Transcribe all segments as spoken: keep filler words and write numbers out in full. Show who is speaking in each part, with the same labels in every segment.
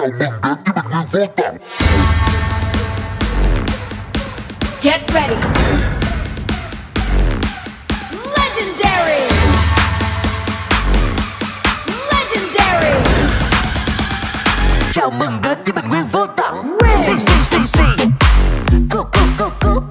Speaker 1: Chào mừng đến với Bình Nguyên Vô Tận.
Speaker 2: Get ready. Legendary. Legendary.
Speaker 3: Chào mừng đến với Bình Nguyên Vô Tận.
Speaker 2: Win.
Speaker 3: Si si si si. Go go go go.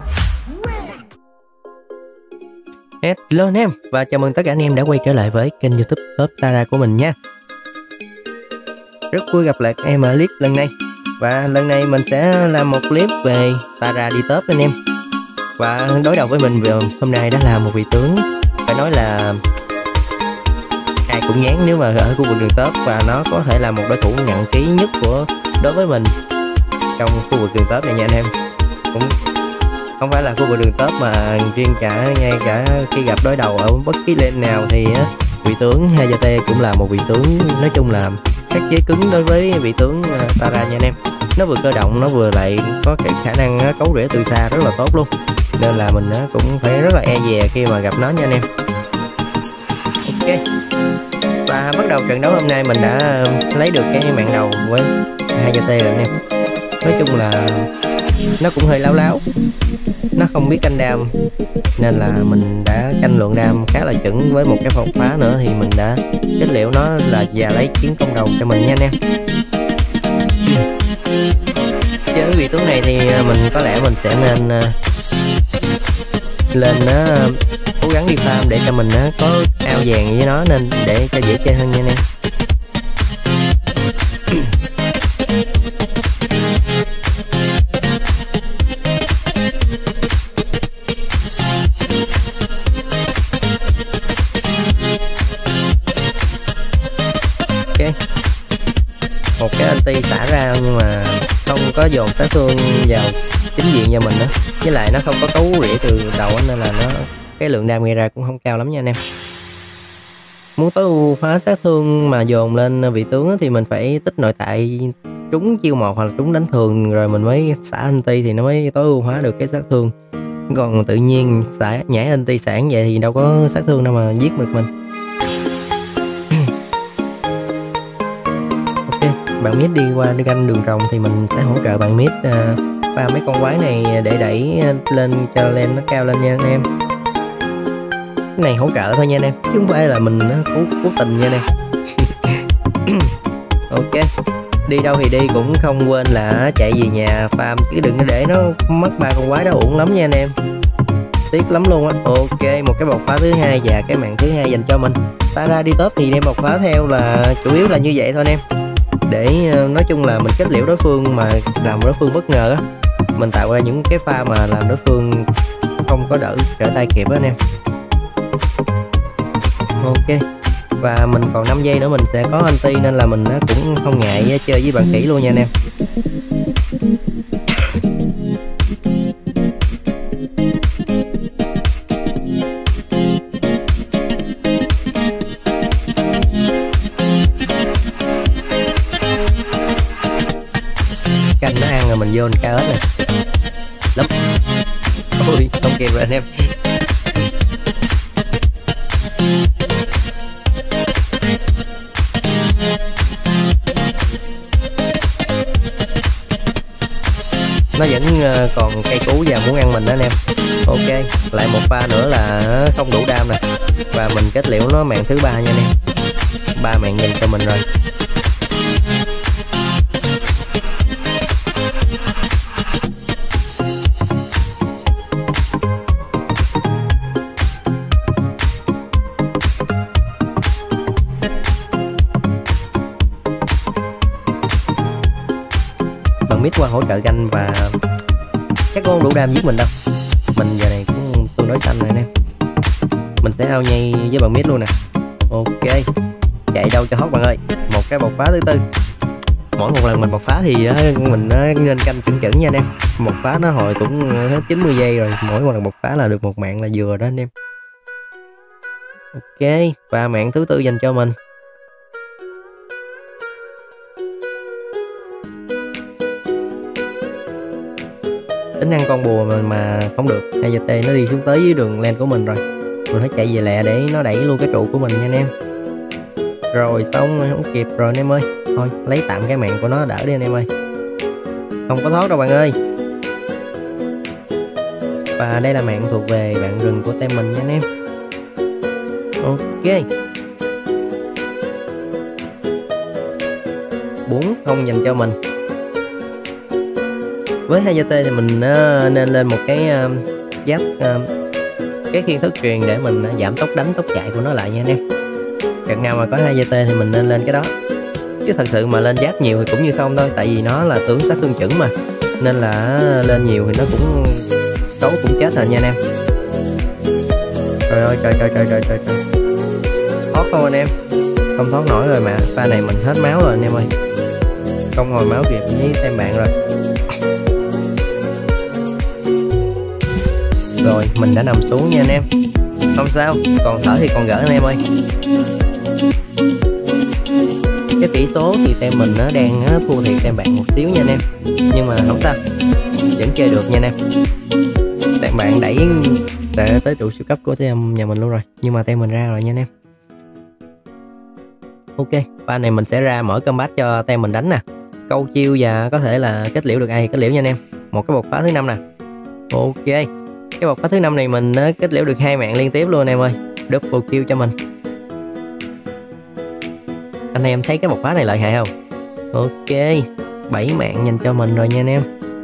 Speaker 4: Hello anh em và chào mừng tất cả anh em đã quay trở lại với kênh YouTube Top Tara của mình nha. Rất vui gặp lại các em ở clip lần này. Và lần này mình sẽ làm một clip về Tara đi top anh em. Và đối đầu với mình hôm nay đó là một vị tướng phải nói là ai cũng ngán nếu mà ở khu vực đường top, và nó có thể là một đối thủ nặng ký nhất của đối với mình trong khu vực đường top này nha anh em. Cũng không phải là khu vực đường top mà riêng cả ngay cả khi gặp đối đầu ở bất kỳ lane nào thì vị tướng hát giê tê cũng là một vị tướng nói chung là khắc chế cứng đối với vị tướng Tara nha anh em. Nó vừa cơ động, nó vừa lại có cái khả năng cấu rễ từ xa rất là tốt luôn, nên là mình cũng phải rất là e dè khi mà gặp nó nha anh em. Ok, và bắt đầu trận đấu hôm nay mình đã lấy được cái mạng đầu với hát giê tê rồi anh em. Nói chung là nó cũng hơi láo láo, nó không biết canh đam, nên là mình đã canh lượng đam khá là chuẩn với một cái phòng phá nữa, thì mình đã kết liễu nó là và lấy chiến công đầu cho mình nha anh em. Chơi với vị tướng này thì mình có lẽ mình sẽ nên lên nó cố gắng đi farm để cho mình có ao vàng với nó, nên để cho dễ chơi hơn nha anh em. Một cái anti xả ra nhưng mà không có dồn sát thương vào chính diện cho mình nữa, với lại nó không có cấu rỉa từ đầu nên là nó cái lượng đam gây ra cũng không cao lắm nha anh em. Muốn tối ưu hóa sát thương mà dồn lên vị tướng thì mình phải tích nội tại trúng chiêu một hoặc là trúng đánh thường rồi mình mới xả anti thì nó mới tối ưu hóa được cái sát thương. Còn tự nhiên xả nhảy anti sản vậy thì đâu có sát thương đâu mà giết được mình. Bạn mid đi qua đi canh đường rồng thì mình sẽ hỗ trợ bạn mid uh, và mấy con quái này để đẩy lên cho lên nó cao lên nha anh em. Cái này hỗ trợ thôi nha anh em, chứ không phải là mình cố, cố tình nha anh em. Ok, đi đâu thì đi cũng không quên là chạy về nhà farm, chứ đừng có để nó mất ba con quái đó uổng lắm nha anh em, tiếc lắm luôn á. Ok, một cái bộc phá thứ hai và cái mạng thứ hai dành cho mình. Tara đi top thì đem bộc phá theo là chủ yếu là như vậy thôi anh em, để nói chung là mình kết liễu đối phương mà làm đối phương bất ngờ á, mình tạo ra những cái pha mà làm đối phương không có đỡ trở tay kịp á anh em. Ok, và mình còn năm giây nữa mình sẽ có anti nên là mình cũng không ngại chơi với bạn kỹ luôn nha anh em. Canh nó ăn rồi mình vô ca ớt nè lắm. Ôi không kịp rồi anh em. Nó vẫn còn cây cú và muốn ăn mình đó anh em. Ok, lại một pha nữa là không đủ đam nè, và mình kết liễu nó mạng thứ ba nha anh em. Ba mạng dành cho mình rồi. Bạn mid qua hỗ trợ ganh và chắc có đủ đam giết mình đâu. Mình giờ này cũng tương đối xanh rồi nè. Mình sẽ ao nhây với bạn mid luôn nè. Ok, chạy đâu cho hot bạn ơi. Một cái bộc phá thứ tư. Mỗi một lần mình bộc phá thì mình nên canh chuẩn chuẩn nha anh em. Một phá nó hồi cũng hết chín mươi giây rồi, mỗi một lần bộc phá là được một mạng là vừa đó anh em. Ok, và mạng thứ tư dành cho mình. Tính năng con bùa mà, mà không được, hát giê tê nó đi xuống tới dưới đường lane của mình rồi, mình phải chạy về lẹ để nó đẩy luôn cái trụ của mình nha anh em. Rồi xong rồi, không kịp rồi anh em ơi. thôi lấy tạm cái mạng của nó đỡ đi anh em ơi. Không có thoát đâu bạn ơi. Và đây là mạng thuộc về bạn rừng của team mình nha anh em. Ok. Bốn không dành cho mình. Với hai giê tê thì mình uh, nên lên một cái uh, giáp uh, cái khiên thức truyền để mình uh, giảm tốc đánh tốc chạy của nó lại nha anh em. Trận nào mà có hai giê tê thì mình nên lên cái đó. Chứ thật sự mà lên giáp nhiều thì cũng như không thôi, tại vì nó là tướng sát thương chuẩn mà. Nên là lên nhiều thì nó cũng đấu cũng chết rồi nha anh em. Trời ơi trời trời trời trời trời trời. Thoát không anh em? Không thoát nổi rồi mà. Pha này mình hết máu rồi anh em ơi. Không hồi máu kịp với tem bạn rồi. Rồi mình đã nằm xuống nha anh em. Không sao, còn thở thì còn gỡ anh em ơi. Cái tỷ số thì tem mình nó đang thua thiệt tem bạn một xíu nha anh em. Nhưng mà không sao, vẫn chơi được nha anh em. Tem bạn đẩy để tới trụ siêu cấp của tem nhà mình luôn rồi. Nhưng mà tem mình ra rồi nha anh em. Ok, pha này mình sẽ ra mở combat cho tem mình đánh nè. Câu chiêu và có thể là kết liễu được ai thì kết liễu nha anh em. Một cái bột phá thứ năm nè. Ok, cái bột phá thứ năm này mình kết liễu được hai mạng liên tiếp luôn anh em ơi. Double kill cho mình. Anh em thấy cái bột phá này lợi hại không? Ok, bảy mạng dành cho mình rồi nha anh em.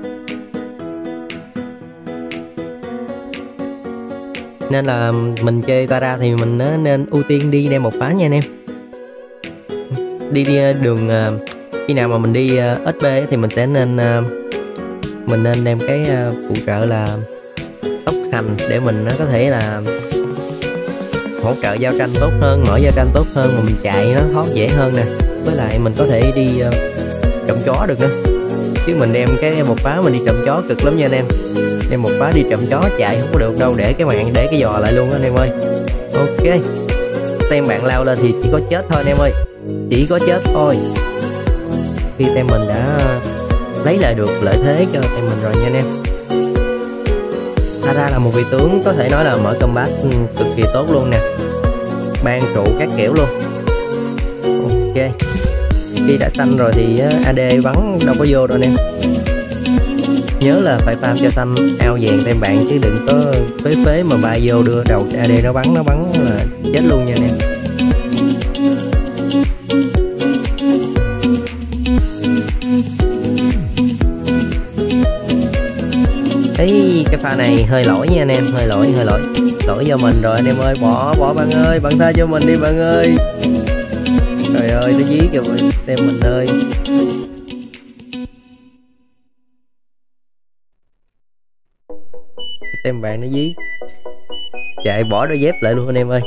Speaker 4: Nên là mình chơi Tara thì mình nên ưu tiên đi đem một phá nha anh em. Đi, đi đường khi nào mà mình đi ét bê thì mình sẽ nên mình nên đem cái phụ trợ là tốc hành để mình có thể là hỗ trợ giao tranh tốt hơn, mở giao tranh tốt hơn, mà mình chạy nó thoát dễ hơn nè. Với lại mình có thể đi uh, trộm chó được nữa. Chứ mình đem cái một phá mình đi trộm chó cực lắm nha anh em. Đem một phá đi trộm chó chạy không có được đâu, để cái mạng để cái giò lại luôn anh em ơi. Ok, tem bạn lao lên thì chỉ có chết thôi anh em ơi, chỉ có chết thôi. Khi tem mình đã lấy lại được lợi thế cho tem mình rồi nha anh em. Tara là một vị tướng có thể nói là mở combat cực kỳ tốt luôn nè, ban trụ các kiểu luôn. Ok, khi đã xanh rồi thì a đê bắn đâu có vô đâu anh em. Nhớ là phải farm cho xanh ao vàng tem bạn, chứ đừng có phế phế mà bay vô đưa đầu cho a đê nó bắn, nó bắn là chết luôn nha anh em. Ấy, cái pha này hơi lỗi nha anh em, hơi lỗi, hơi lỗi lỗi do mình rồi anh em ơi. Bỏ, bỏ bạn ơi, bạn tha cho mình đi bạn ơi. Trời ơi, nó dí kìa tem mình ơi. Tem bạn nó dí, chạy bỏ đôi dép lại luôn anh em ơi.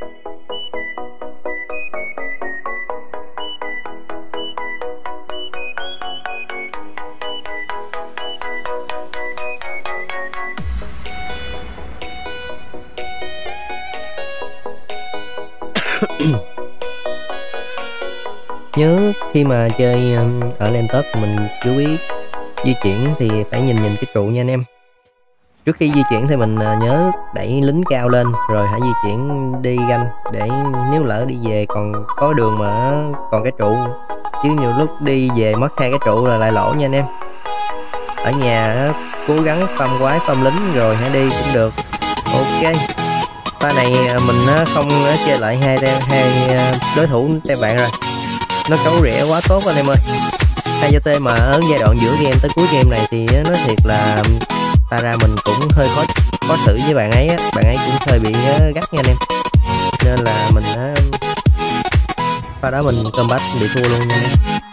Speaker 4: Nhớ khi mà chơi ở lên top thì mình chú ý di chuyển thì phải nhìn nhìn cái trụ nha anh em. Trước khi di chuyển thì mình nhớ đẩy lính cao lên rồi hãy di chuyển đi ganh, để nếu lỡ đi về còn có đường mà còn cái trụ, chứ nhiều lúc đi về mất hai cái trụ là lại lỗ nha anh em. Ở nhà cố gắng farm quái farm lính rồi hãy đi cũng được. Ok, pha này mình không chơi lại hai hai đối thủ tem bạn rồi, nó cấu rỉa quá tốt anh em ơi. hai giê tê mà ở giai đoạn giữa game tới cuối game này thì nói thiệt là Tara mình cũng hơi khó khó xử với bạn ấy á. Bạn ấy cũng hơi bị gắt nha anh em, nên là mình pha đó mình combat bị thua luôn nha anh em.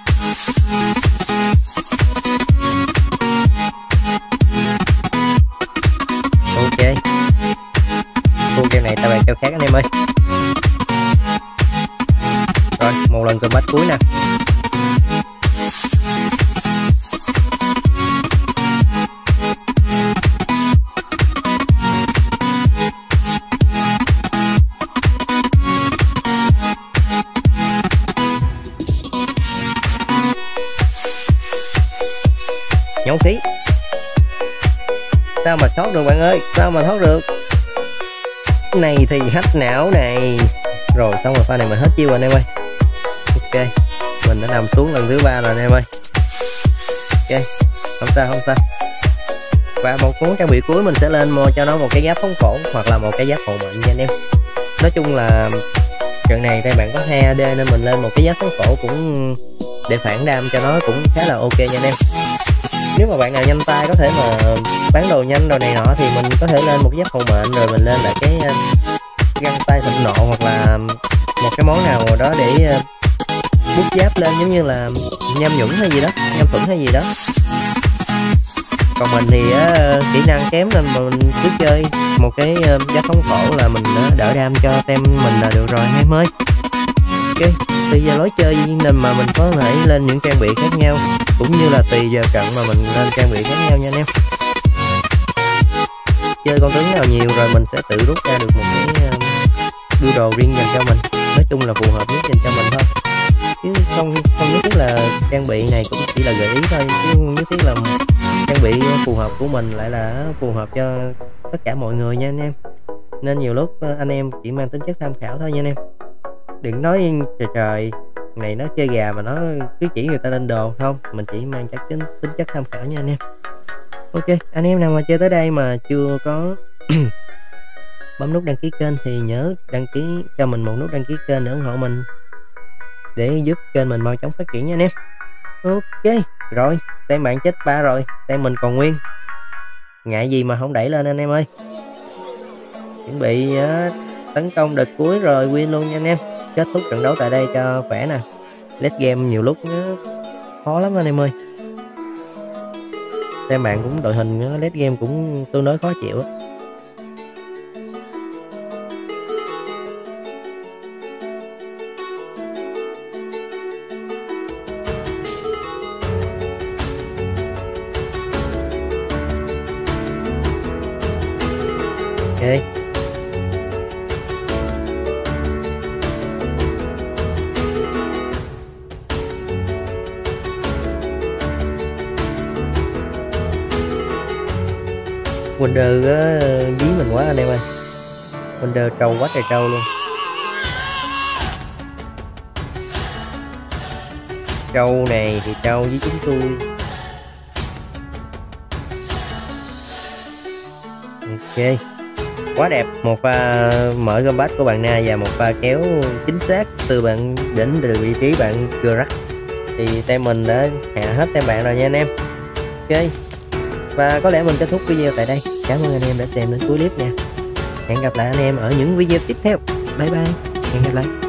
Speaker 4: Ok, thua game này ta bàn kêu khác anh em ơi. Rồi, một lần combat cuối nè. Nhậu khí. Sao mà thoát được bạn ơi, sao mà thoát được. Này thì hack não này. Rồi xong rồi pha này mình hết chiêu rồi anh em ơi. Ok, mình đã nằm xuống lần thứ ba rồi anh em ơi. Ok, không sao không sao. Và một món trang bị cuối mình sẽ lên mua cho nó một cái giáp thống khổ hoặc là một cái giáp hộ mệnh nha anh em. Nói chung là trận này đây bạn có hai a đê nên mình lên một cái giáp thống khổ cũng để phản đam cho nó cũng khá là ok nha anh em. Nếu mà bạn nào nhanh tay có thể mà bán đồ nhanh đồ này nọ thì mình có thể lên một cái giáp hộ mệnh rồi mình lên lại cái găng tay thịnh nộ hoặc là một cái món nào đó để bút giáp lên, giống như là nham nhũng hay gì đó, nham thuẫn hay gì đó. Còn mình thì uh, kỹ năng kém nên mà mình cứ chơi một cái uh, giáp thống khổ là mình uh, đỡ đam cho tem mình là được rồi anh em ơi. Ok, tùy vào lối chơi nên mà mình có thể lên những trang bị khác nhau, cũng như là tùy vào trận mà mình lên trang bị khác nhau nha anh em. Chơi con tướng nào nhiều rồi mình sẽ tự rút ra được một cái uh, đưa đồ riêng dành cho mình, nói chung là phù hợp nhất dành cho mình thôi, chứ không không nhất thiết là trang bị này cũng chỉ là gợi ý thôi, chứ không nhất thiết là trang bị phù hợp của mình lại là phù hợp cho tất cả mọi người nha anh em. Nên nhiều lúc anh em chỉ mang tính chất tham khảo thôi nha anh em. Đừng nói trời trời này nó chơi gà mà nó cứ chỉ người ta lên đồ, không, mình chỉ mang chắc tính, tính chất tham khảo nha anh em. Ok, anh em nào mà chơi tới đây mà chưa có bấm nút đăng ký kênh thì nhớ đăng ký cho mình một nút đăng ký kênh để ủng hộ mình, để giúp kênh mình mau chóng phát triển nha anh em. Ok, rồi, tem bạn chết ba rồi, tem mình còn nguyên, ngại gì mà không đẩy lên anh em ơi. Chuẩn bị uh, tấn công đợt cuối rồi win luôn nha anh em. Kết thúc trận đấu tại đây cho khỏe nè. Late game nhiều lúc nó khó lắm anh em ơi. Tem bạn cũng đội hình late game cũng tương đối khó chịu á. Ok, Wonder uh, dí mình quá anh em ơi. Wonder trâu quá trời trâu luôn. Trâu này thì trâu với chúng tôi. Ok, quá đẹp. Một pha mở combat của bạn Na và một pha kéo chính xác từ bạn đến từ vị trí bạn chưa rắc thì tem mình đã hạ hết tem bạn rồi nha anh em. Ok, và có lẽ mình kết thúc video tại đây. Cảm ơn anh em đã xem đến cuối clip nha. Hẹn gặp lại anh em ở những video tiếp theo. Bye bye, hẹn gặp lại.